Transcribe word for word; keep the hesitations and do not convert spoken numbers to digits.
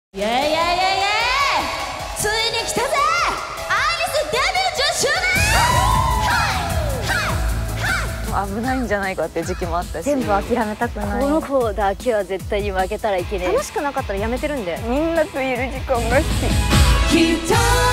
イエイイエイイエイイエイ、ついに来たぜアイリスデビューじゅっしゅうねん。 危ないんじゃないかっていう時期もあったし、 全部諦めたくない。 この子だけは絶対に負けたらいけない。 楽しくなかったらやめてるんで。 みんなといる時間が好き。 きっと